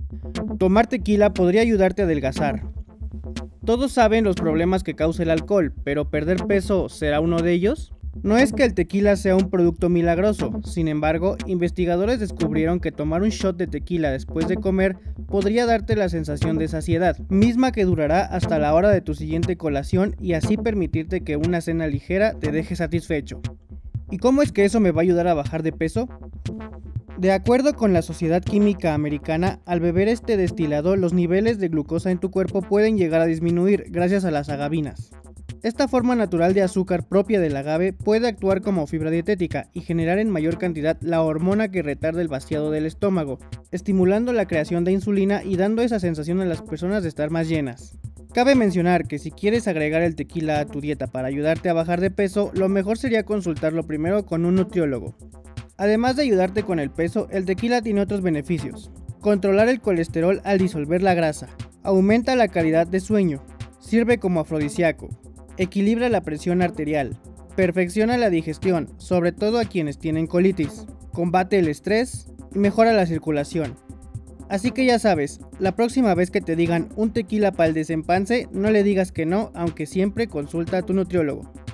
Tomar tequila podría ayudarte a adelgazar. Todos saben los problemas que causa el alcohol, pero ¿perder peso será uno de ellos? No es que el tequila sea un producto milagroso, sin embargo, investigadores descubrieron que tomar un shot de tequila después de comer podría darte la sensación de saciedad, misma que durará hasta la hora de tu siguiente colación y así permitirte que una cena ligera te deje satisfecho. ¿Y cómo es que eso me va a ayudar a bajar de peso? De acuerdo con la Sociedad Química Americana, al beber este destilado, los niveles de glucosa en tu cuerpo pueden llegar a disminuir gracias a las agavinas. Esta forma natural de azúcar propia del agave puede actuar como fibra dietética y generar en mayor cantidad la hormona que retarda el vaciado del estómago, estimulando la creación de insulina y dando esa sensación a las personas de estar más llenas. Cabe mencionar que si quieres agregar el tequila a tu dieta para ayudarte a bajar de peso, lo mejor sería consultarlo primero con un nutriólogo. Además de ayudarte con el peso, el tequila tiene otros beneficios. Controlar el colesterol al disolver la grasa, aumenta la calidad de sueño, sirve como afrodisíaco, equilibra la presión arterial, perfecciona la digestión, sobre todo a quienes tienen colitis, combate el estrés y mejora la circulación. Así que ya sabes, la próxima vez que te digan un tequila para el desempance, no le digas que no, aunque siempre consulta a tu nutriólogo.